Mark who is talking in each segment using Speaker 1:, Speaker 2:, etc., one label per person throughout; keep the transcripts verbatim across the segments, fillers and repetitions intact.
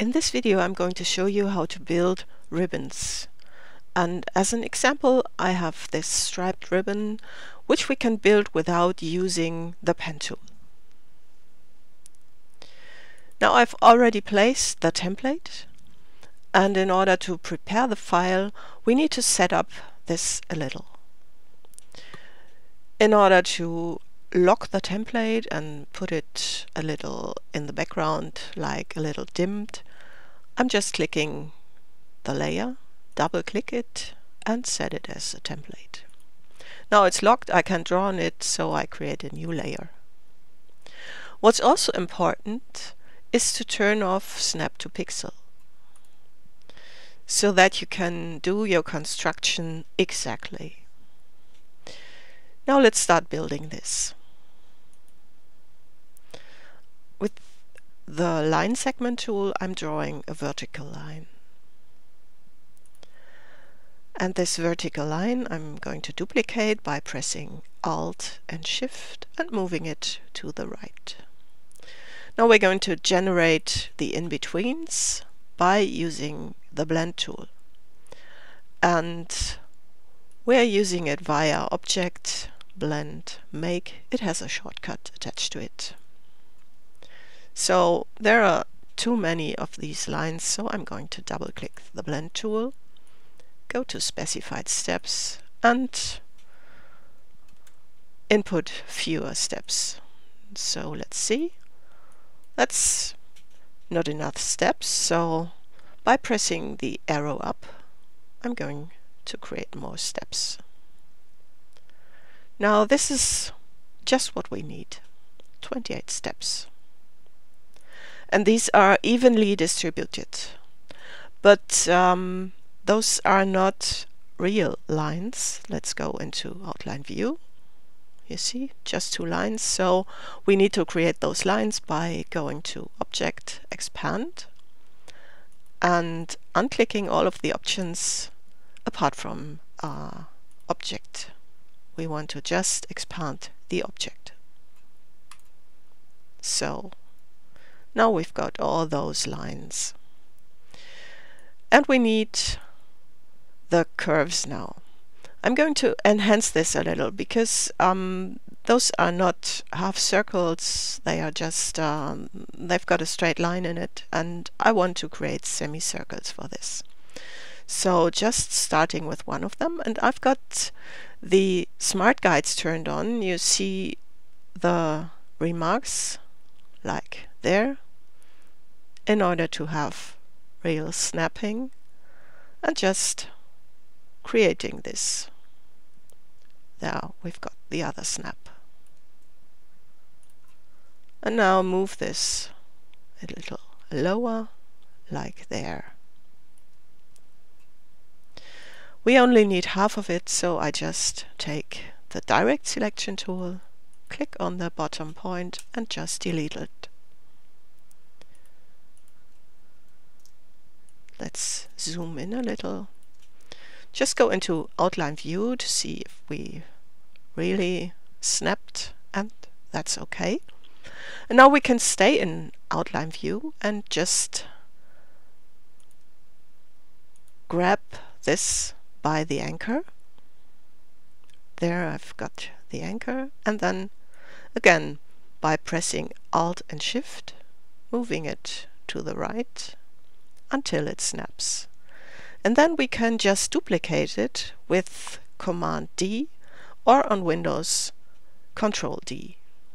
Speaker 1: In this video I'm going to show you how to build ribbons. And as an example I have this striped ribbon which we can build without using the pen tool. Now I've already placed the template, and in order to prepare the file we need to set up this a little. In order to lock the template and put it a little in the background, like a little dimmed, I'm just clicking the layer, double click it and set it as a template. Now it's locked, I can draw on it, so I create a new layer. What's also important is to turn off snap to pixel, so that you can do your construction exactly. Now let's start building this. With the line segment tool I'm drawing a vertical line. And this vertical line I'm going to duplicate by pressing Alt and Shift and moving it to the right. Now we're going to generate the in-betweens by using the blend tool. And we're using it via Object, Blend, Make. It has a shortcut attached to it. So there are too many of these lines, so I'm going to double click the blend tool, go to specified steps and input fewer steps. So let's see, that's not enough steps, so by pressing the arrow up I'm going to create more steps. Now this is just what we need, twenty-eight steps. And these are evenly distributed, but um, those are not real lines. Let's go into outline view. You see, just two lines, so we need to create those lines by going to Object, Expand, and unclicking all of the options apart from uh, Object. We want to just expand the object. So now we've got all those lines. And we need the curves now. I'm going to enhance this a little because um, those are not half circles, they are just, um, they've got a straight line in it, and I want to create semicircles for this. So just starting with one of them, and I've got the smart guides turned on. You see the remarks like there, in order to have real snapping, and just creating this. There we've got the other snap. And now move this a little lower, like there. We only need half of it, so I just take the direct selection tool, click on the bottom point and just delete it. Let's zoom in a little. Just go into outline view to see if we really snapped, and that's okay. And now we can stay in outline view and just grab this by the anchor. There I've got the anchor, and then again by pressing Alt and Shift, moving it to the right until it snaps. And then we can just duplicate it with Command D, or on Windows Control D.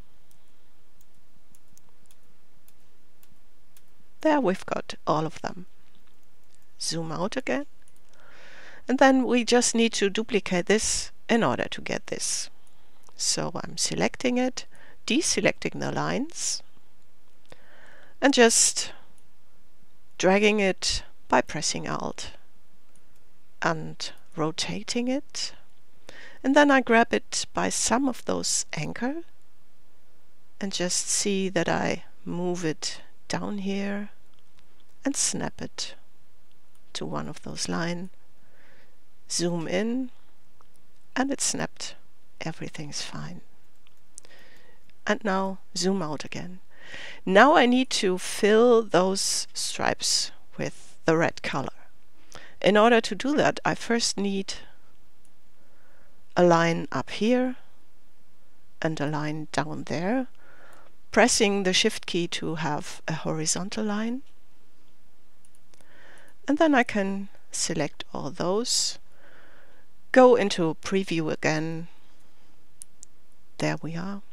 Speaker 1: There we've got all of them. Zoom out again. And then we just need to duplicate this in order to get this. So I'm selecting it, deselecting the lines, and just dragging it by pressing Alt and rotating it. And then I grab it by some of those anchor and just see that I move it down here and snap it to one of those lines. Zoom in and it's snapped. Everything's fine. And now zoom out again. Now I need to fill those stripes with the red color. In order to do that, I first need a line up here and a line down there, pressing the Shift key to have a horizontal line. And then I can select all those, go into preview again. There we are.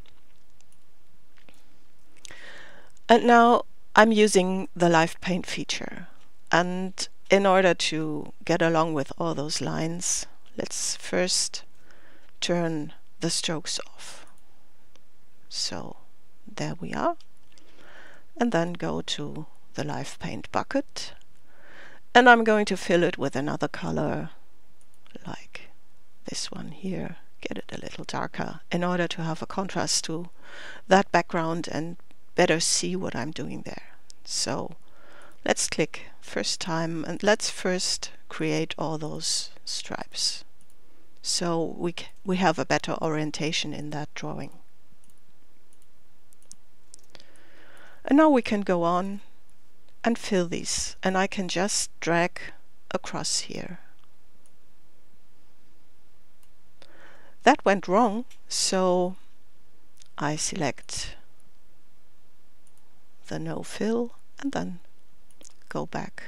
Speaker 1: And now I'm using the Live Paint feature. And in order to get along with all those lines, let's first turn the strokes off. So there we are. And then go to the Live Paint bucket. And I'm going to fill it with another color, like this one here. Get it a little darker in order to have a contrast to that background and better see what I'm doing there. So let's click first time and let's first create all those stripes, so we, c we have a better orientation in that drawing. And now we can go on and fill these, and I can just drag across here. That went wrong, so I select the no fill and then go back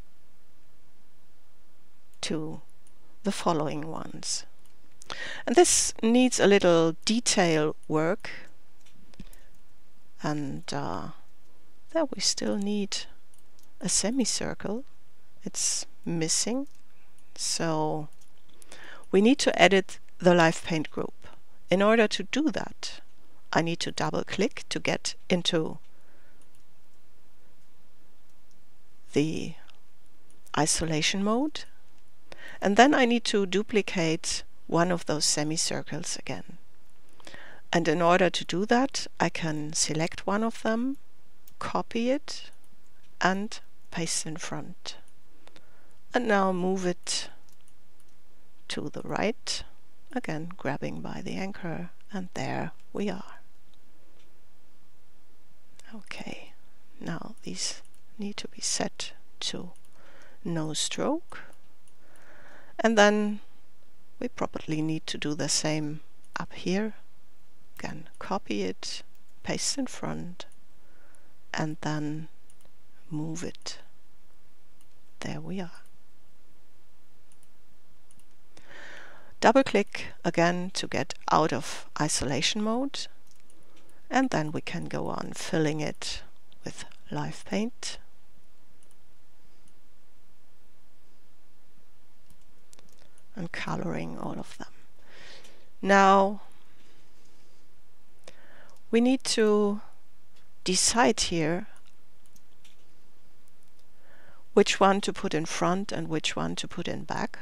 Speaker 1: to the following ones. And this needs a little detail work, and uh, there we still need a semicircle. It's missing, so we need to edit the Live Paint group. In order to do that, I need to double click to get into the isolation mode, and then I need to duplicate one of those semicircles again. And in order to do that, I can select one of them, copy it and paste in front, and now move it to the right, again grabbing by the anchor, and there we are. Okay, now these need to be set to no stroke, and then we probably need to do the same up here. Again, copy it, paste in front, and then move it. There we are. Double click again to get out of isolation mode, and then we can go on filling it with Live Paint. And coloring all of them. Now we need to decide here which one to put in front and which one to put in back.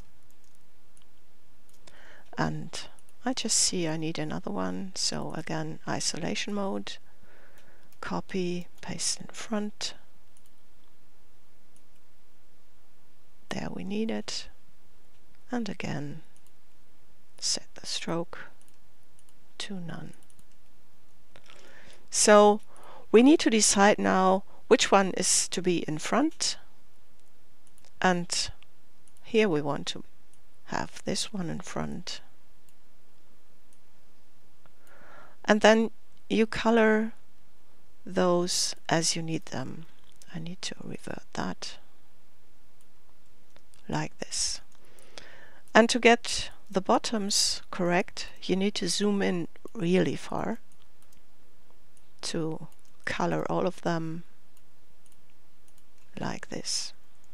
Speaker 1: And I just see I need another one, so again isolation mode, copy, paste in front. There we need it. And again set the stroke to none. So we need to decide now which one is to be in front, and here we want to have this one in front. And then you color those as you need them. I need to revert that like this. And to get the bottoms correct, you need to zoom in really far to color all of them like this.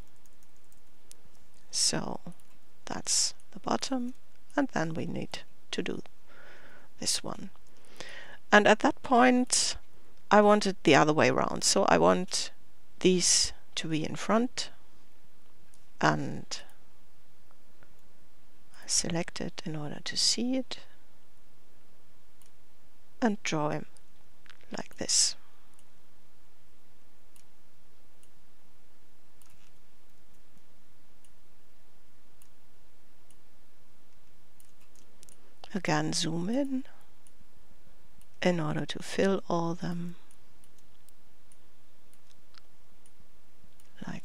Speaker 1: So that's the bottom, and then we need to do this one. And at that point I want it the other way around, so I want these to be in front, and I select it in order to see it and draw him like this. Again zoom in in order to fill all them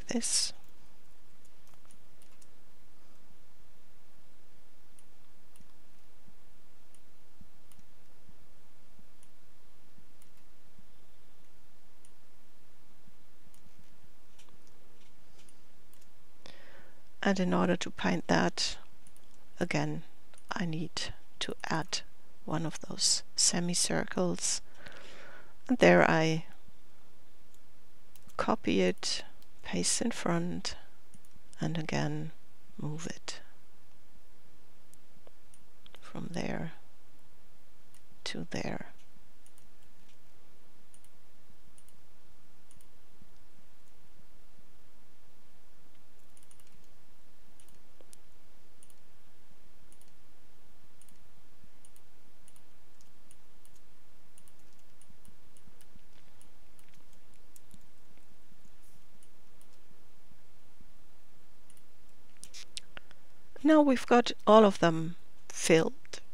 Speaker 1: this. And in order to paint that, again, I need to add one of those semicircles. And there I copy it, paste in front, and again move it from there to there. Now we've got all of them filled.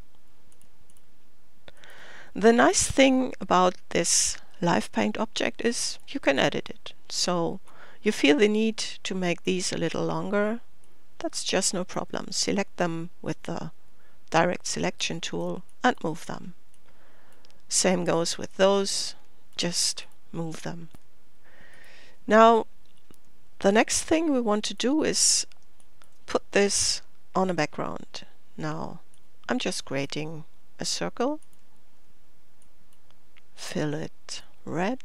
Speaker 1: The nice thing about this live paint object is you can edit it. So you feel the need to make these a little longer. That's just no problem. Select them with the direct selection tool and move them. Same goes with those, just move them. Now the next thing we want to do is put this on a background. Now I'm just creating a circle, fill it red,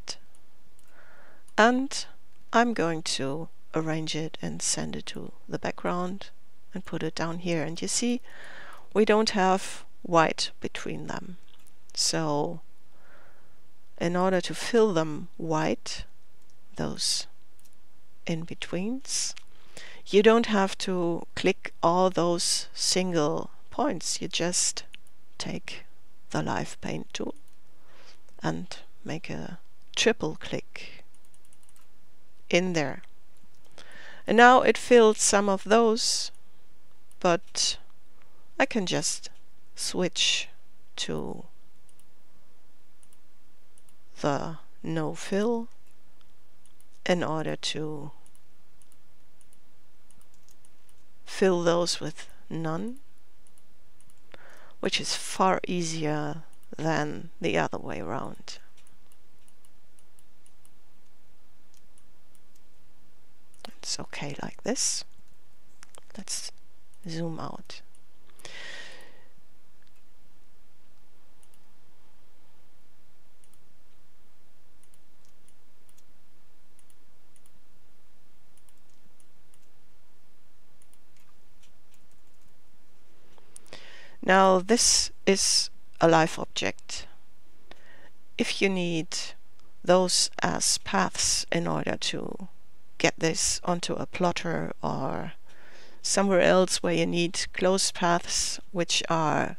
Speaker 1: and I'm going to arrange it and send it to the background and put it down here. And you see we don't have white between them. So in order to fill them white, those in-betweens, you don't have to click all those single points. You just take the live paint tool and make a triple click in there. And now it filled some of those, but I can just switch to the no fill in order to fill those with none, which is far easier than the other way around. It's okay like this. Let's zoom out. Now this is a live object. If you need those as paths in order to get this onto a plotter or somewhere else where you need closed paths which are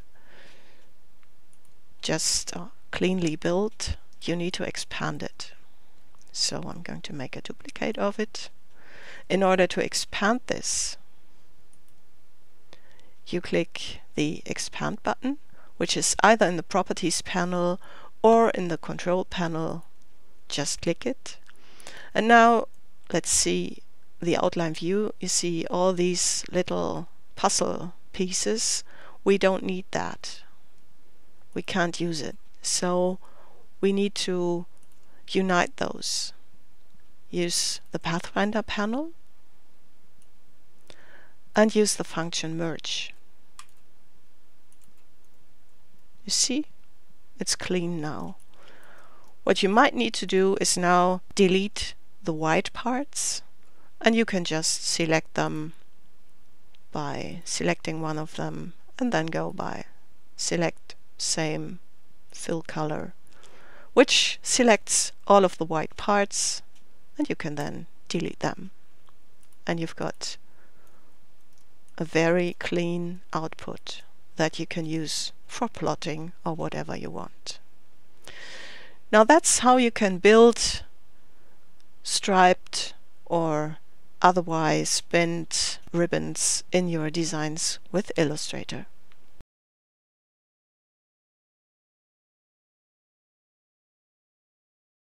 Speaker 1: just uh, cleanly built, you need to expand it. So I'm going to make a duplicate of it. In order to expand this, you click the expand button, which is either in the properties panel or in the control panel. Just click it. And now let's see the outline view. You see all these little puzzle pieces. We don't need that. We can't use it. So we need to unite those. Use the Pathfinder panel and use the function merge. You see, it's clean now. What you might need to do is now delete the white parts, and you can just select them by selecting one of them and then go by select same fill color, which selects all of the white parts, and you can then delete them. And you've got a very clean output that you can use for plotting or whatever you want. Now that's how you can build striped or otherwise bent ribbons in your designs with Illustrator.